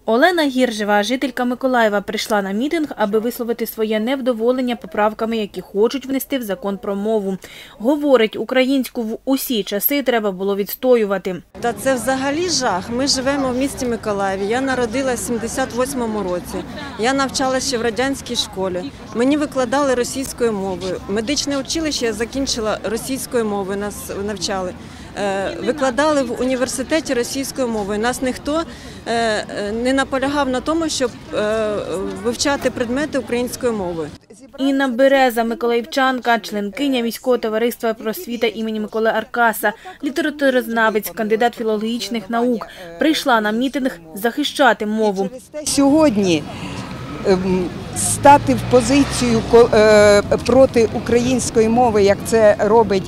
Олена Гіржева, жителька Миколаєва, прийшла на мітинг, аби висловити своє невдоволення поправками, які хочуть внести в закон про мову. Говорить, українську в усі часи треба було відстоювати. Та це взагалі жах. Ми живемо в місті Миколаєві. Я народилась в 78-му році. Я навчалася ще в радянській школі. Мені викладали російською мовою. Медичне училище я закінчила російською мовою, нас навчали. Викладали в університеті російською мовою. Нас ніхто не наполягав на тому, щоб вивчати предмети українською мовою. Інна Береза, миколаївчанка, членкиня міського товариства просвіта імені Миколи Аркаса, літературознавець, кандидат філологічних наук, прийшла на мітинг захищати мову. Сьогодні стати в позицію проти української мови, як це робить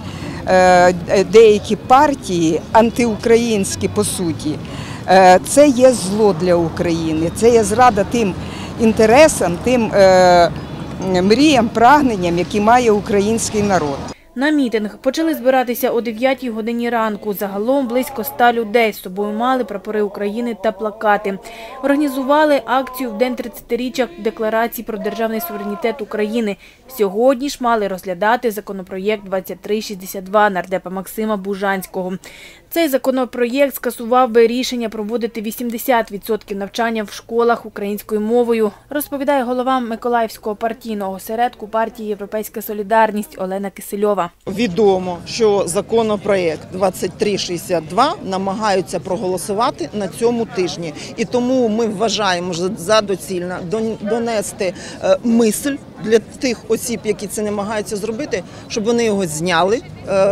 деякі партії, антиукраїнські по суті, це є зло для України, це є зрада тим інтересам, тим мріям, прагненням, які має український народ. На мітинг почали збиратися о 9 годині ранку. Загалом близько 100 людей. З собою мали прапори України та плакати. Організували акцію в день 30-річчя Декларації про державний суверенітет України. Сьогодні ж мали розглядати законопроєкт 2362 нардепа Максима Бужанського. Цей законопроєкт скасував би рішення проводити 80% навчання в школах українською мовою, розповідає голова Миколаївського партійного осередку партії «Європейська солідарність» Олена Кисельова. Відомо, що законопроєкт 2362 намагаються проголосувати на цьому тижні. І тому ми вважаємо за доцільно донести мисль для тих осіб, які це намагаються зробити, щоб вони його зняли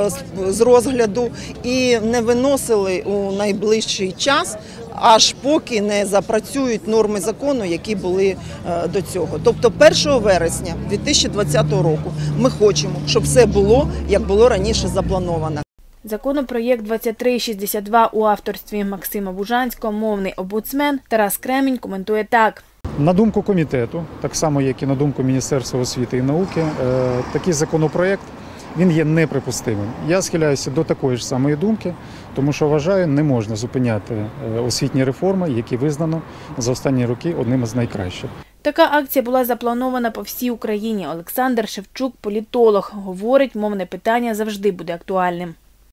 з розгляду і не виносили у найближчий час, аж поки не запрацюють норми закону, які були до цього. Тобто 1 вересня 2020 року ми хочемо, щоб все було, як було раніше заплановано. Законопроєкт 2362 у авторстві Максима Бужанського мовний омбудсмен Тарас Кремінь коментує так. На думку комітету, так само як і на думку Міністерства освіти і науки, такий законопроєкт він є неприпустимим. Я схиляюся до такої ж самої думки, тому що вважаю, не можна зупиняти освітні реформи, які визнано за останні роки одним із найкращих. Така акція була запланована по всій Україні. Олександр Шевчук, політолог, говорить, мовне питання завжди буде актуальним.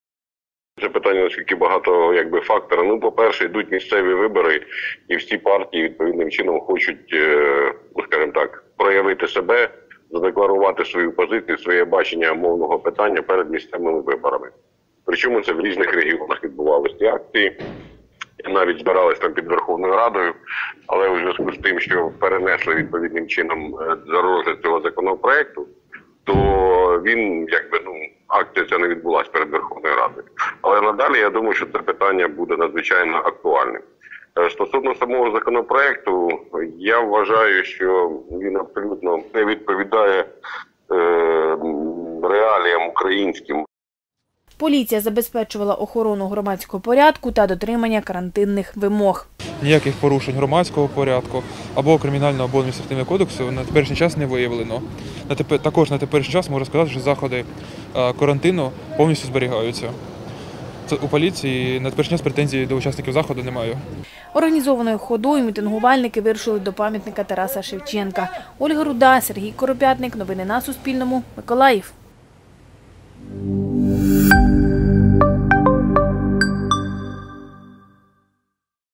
Це питання наскільки багато факторів. Ну, по-перше, йдуть місцеві вибори, і всі партії відповідним чином хочуть, скажімо так, проявити себе, задекларувати свою позицію, своє бачення мовного питання перед місцевими виборами. Причому це в різних регіонах відбувалися ці акції, навіть збирались там під Верховною Радою, але у зв'язку з тим, що перенесли відповідним чином за розгляд цього законопроекту, то він, акція ця не відбулася перед Верховною Радою. Але надалі, я думаю, що це питання буде надзвичайно актуальним. Стосовно самого законопроекту, я вважаю, що він абсолютно не відповідає реаліям українським. Поліція забезпечувала охорону громадського порядку та дотримання карантинних вимог. Ніяких порушень громадського порядку або кримінального, або адміністративного кодексу на теперішній час не виявлено. Також на теперішній час можу сказати, що заходи карантину повністю зберігаються. У поліції на теперішній час претензій до учасників заходу немає. Організованою ходою мітингувальники вирушили до пам'ятника Тараса Шевченка. Ольга Руда, Сергій Коропятник. Новини на Суспільному. Миколаїв.